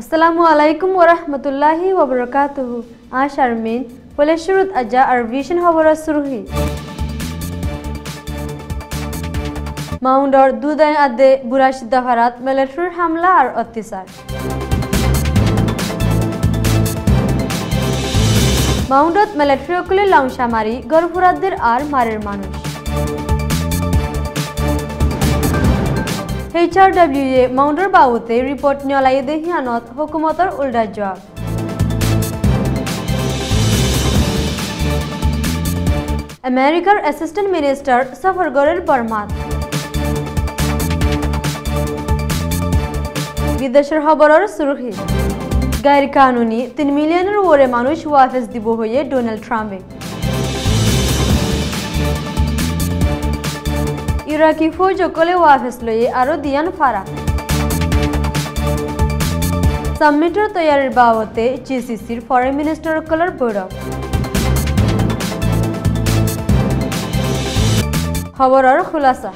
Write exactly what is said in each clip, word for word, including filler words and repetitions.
Assalamualaikum warahmatullahi wabarakatuh. Ash Armin, Pole Shurut Aja ar Vision Hawara Suruhi. Maundor Duday Ade Burashida Harat, Military Hamla ar Ottisar. Maundot Military Okule Langshamari, Gorpuradir ar Marir Manush. H R W A Mounder Baute report Nyolai Dehianot Hukumotor Ulda Job. American Assistant Minister Safar Gorer Barmat. Videshar Habarar Surhi. Gair Kanuni, তিন মিলিয়নের ওরে মানুষ ওয়াফেস দিব হয়ে Donald ট্রাম্পে। ইরাকি ফৌজ কলে ওয়াফেস লয়ে আরো দিয়ান ফারা। সামিটের তৈয়ারির বাবতে জিসিসির foreign minister কলার বৈঠক। খবরের খুলাসা।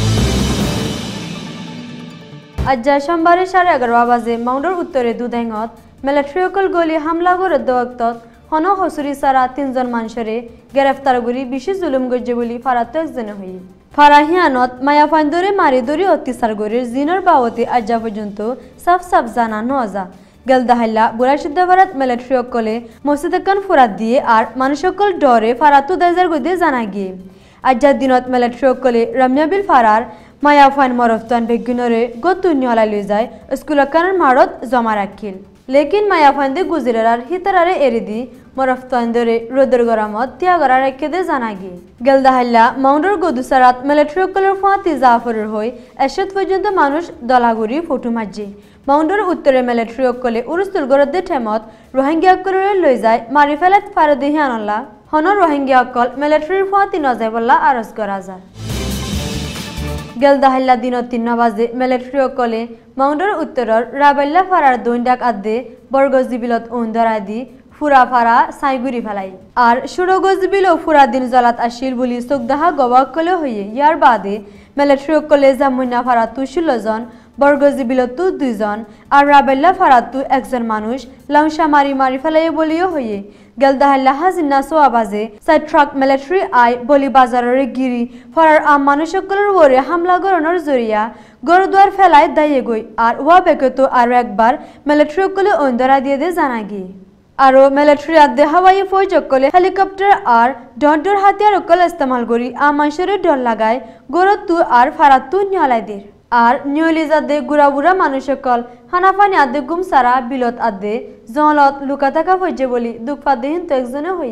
আজ সোমবার সাড়ে এগারো বাজে মাউন্ডর উত্তরে দুধাইঙত মিলিটারিকল গলি হামলা করে দোয়াক্তত হন হসুরি সারা তিনজন মানুষরে গ্রেফতার করি বিশেষ জুলুম গজ্জে বলি ফারাত একজনে হই ফারাহিয়ানত মায়াফাইন্দরে মারি দরি অত্যাচার গরির জিনর বাবতে আজ পর্যন্ত সাফ সাফ জানানো আজা গেলদাহাইলা বুড়াশিদ্ধ ভারত মিলিটারিকলে মসজিদকান ফুরাত দিয়ে আর মানুষকল ডরে ফারাতু দাইজার গদে জানা গিয়ে আজ দিনত মিলিটারিকলে রম্যাবিল ফারার মায়াফাইন মরফতান বেগুনরে গতু নিয়লাই লই যায় স্কুলকানের মারত জমা রাখিল লেকিন মায়াফাইন্দে গুজরার হিতারারে এরিদি মরফতান্দরে রোদর গরামত ত্যাগরা রেখে দে জানা গিয়ে গেলদাহাইলা মাউন্ডর গদুসারাত মিলিটারিকলের ফাঁতি জাফরের হই এসত পর্যন্ত মানুষ দলাগুড়ি ফটো মাঝে মাউন্ডর উত্তরে মিলিটারিকলে উরুস্তুল গরদে ঠেমত রোহিঙ্গা করে লই যায় মারি ফেলাত ফারদিহিয়ানল্লাহ হন রোহিঙ্গা অকল মিলিটারির ফাঁতি নজাই বল্লা আরজ করা যায় গেলদাহাইলা দিনত তিন বাজে মিলিটারিকলে মাউন্ডর উত্তরর রাবাল্লা ফারার দৈন্ডাক আদে বর্গজিবিলত উন্দরা দি ফুরা ফারা সাইগুড়ি ফেলাই আর সুরগজবিল ও ফুরা দিন জলাত আসিল বলি চোখদাহা গবাকলে হইয়ে ইয়ার বাদে মিলিটারিকলে জামুন্না ফারাতু ষোলো জন বর্গজিবিলতু দুইজন আর রাবাল্লা ফারাতু একজন মানুষ লাংসা মারি মারি ফেলাই বলিও হইয়ে গেলদাহাইলা হাজিনা সোয়া বাজে সাইট্রাক মিলিটারি আই বলি বাজারের গিরি ফরার আম মানুষকলের ওরে হামলা গরণের জরিয়া গরদুয়ার ফেলায় দাইয়ে গই আর ওয়া বেকতো আরো একবার মিলিটারিকলে অন্দরা দিয়ে দে জানা গিয়ে আরো মিলিটারি আদে হাওয়াই ফৌজকলে হেলিকপ্টার আর ডন্ডর হাতিয়ার কল ইস্তেমাল করি আম মানুষের ডর লাগায় গরতু আর ফারাতু নিয়লাইদের আর নিয়লিজাদে গুড়াবুড়া মানুষকল হানাফানি আদে গুম সারা বিলত আদে জলত লুকা থাকা হইছে বলি দুঃখাদেহীন তো একজনে হই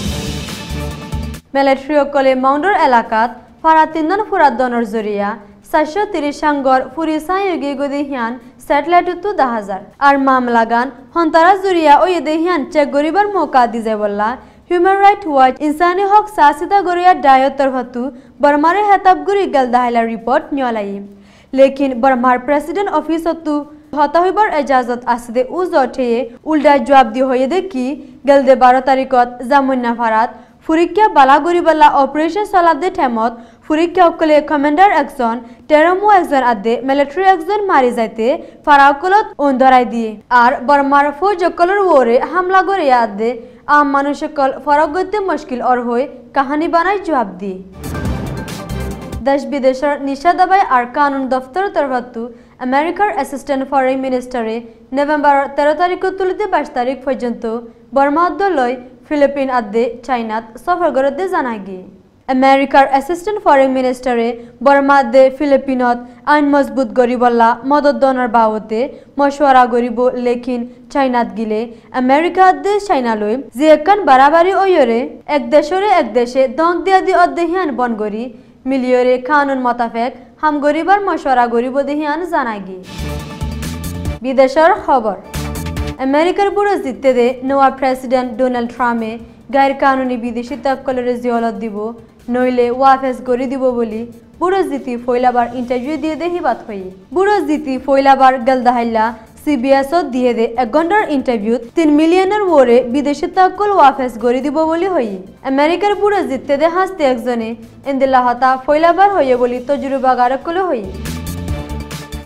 মিলিটারিকলে মাউন্ডর এলাকাত ফারা তিনজন ফুরাদনের জরিয়া চারশো তিরিশ সাঙ্গর ফুরিসাই ইউগি গদিহিয়ান স্যাটেলাইটতো দশ হাজার আর মামলাগান হন্তারা জরিয়া ওই দেহিয়ান চেক গরিবার মৌকা দি যায় বললা হিউম্যান রাইট ওয়াচ ইনসানি হক সাসিদা গরিয়া ডায়তর হতু বর্মারে হেতাবগুড়ি গেলদাহাইলা রিপোর্ট নিয়লাই লেকিন বর্মার প্রেসিডেন্ট অফিসতো হতা হইবার এজাজত আসদে উ জঠে উল্টা জবাব দি হয়ে দেখি গেলদে বারো তারিখত জামুন্না ফারাত ফুরিকিয়া বালাগুড়ি বালা অপারেশন চলাদে ঠেমত ফুরিকিয়া অকলে কমান্ডার একজন টেরমো একজন আদে মিলিটারি একজন মারি যাইতে ফারাকলত অন্দরাই দিয়ে আর বর্মার ফৌজকলের ওরে হামলা করে আদে আম মানুষকল ফরক গইতে মুশকিল অর হয়ে কাহানি বানাই জবাব দিয়ে দেশ বিদেশের নিষেধাজ্ঞা আর কানুন দফতর তরফতু আমেরিকার অ্যাসিস্ট্যান্ট ফরেন মিনিস্টারে নভেম্বর তেরো তারিখ তুলিতে বাইশ তারিখ পর্যন্ত বর্মা লয় ফিলিপিন আদে চাইনাত সফর করতে জানা গিয়ে আমেরিকার অ্যাসিস্ট্যান্ট ফরেন মিনিস্টারে বর্মা দে ফিলিপিনত আইন মজবুত গরিবল্লা মদত দনের বাবতে মশওয়ারা গরিব লেকিন চাইনাত গিলে আমেরিকা দে চাইনা লই যে একান বাড়াবাড়ি ওয়রে এক দেশরে এক দেশে দং দিয়া দি অদেহিয়ান বন গরি মিলিয়রে কানুন মোতাবেক হাম গরিবার মশওয়ারা গরিব দেহিয়ান জানা গিয়ে বিদেশের খবর আমেরিকার বুড়ো জিততে দে নয়া প্রেসিডেন্ট ডোনাল্ড ট্রাম্পে গায়ের কানুনি বিদেশি তকলের জিয়লত দিব নইলে ওয়াফেস গড়ি দিব বলি বুড়ো জিতি ফইলাবার ইন্টারভিউ দিয়ে দে হিবাত হই বুড়ো জিতি ফইলাবার গেলদাহাইলা সিবিএস দিয়ে দে এক ঘন্টার ইন্টারভিউত তিন মিলিয়নের ওরে বিদেশি তকল ওয়াফেস গড়ি দিব বলি হই আমেরিকার বুড়ো জিততে দে হাসতে একজনে এন্দিল্লাহতা ফইলাবার হইয়ে বলি তজুরবা গারকলে হই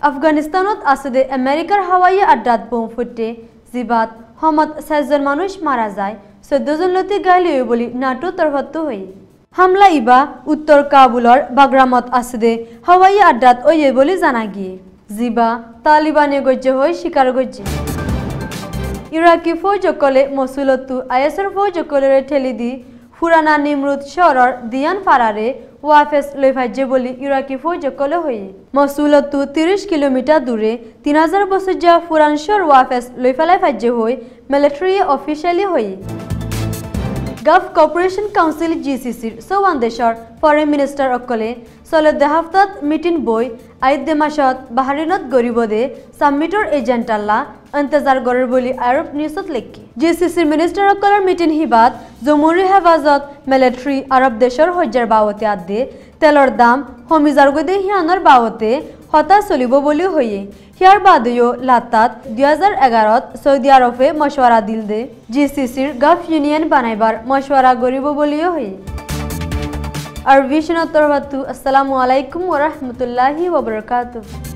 আফগানিস্তানত আছে দে আমেরিকার হাওয়াই আড্ডাত বোম ফুটে জিবাত হমত ছয়জন মানুষ মারা যায় চৈধ্য জন লতি গাইলি বলি নাটো তরফত হই হামলা ইবা উত্তর কাবুলর বাগরামত আছে দে হাওয়াই আড্ডাত ওয়ে বলি জানা গিয়ে জিবা তালিবানে গজ্য হয়ে স্বীকার গজ্য ইরাকি ফৌজকলে মসুলতু আইএসর ফৌজকলের ঠেলি দি ফুরানা নিমরুদ শহরের দিয়ান ফারারে ওয়াফেস লইফাজ্যে বলি ইরাকি ফৌজকলে হয়ে মসুলতু তিরিশ কিলোমিটার দূরে তিন হাজার বছর যা ফুরানশর ওয়াফেস লইফালাই ফাজ্যে হয়ে মিলিটারি অফিসিয়ালি হয়ে গাফ কর্পোরেশন কাউন্সিল জিসিসির চৌৱান দেশৰ ফরেন মিনিস্টার অকলে চলে দেহাফতাত মিটিং বই আইদে মাসত বাহারিনত গরিব দে সামিটর এজেন্টাল্লা ইন্তজার গরের বলি আরব নিউজত লেখি জিসিসির মিনিস্টার অকলের মিটিং হিবাত জমুরি হেফাজত মিলিটারি আরব দেশৰ হজ্জাৰ বাবতে আদে তেলৰ দাম হমিজাৰ গদে হিয়ানৰ বাবতে হতা চলিব বলি হয়ে হিয়ার বাদেও লাতাত দুই হাজার এগারোত সৌদি আরবে মশওয়ারা দিল দে জিসিসির গাফ ইউনিয়ন বানাইবার মশওয়ারা গরিব বলিও হয়ে আর ভিশন তরফাতু আসসালামু আলাইকুম ওয়া রাহমাতুল্লাহি ওয়া বারাকাতুহু।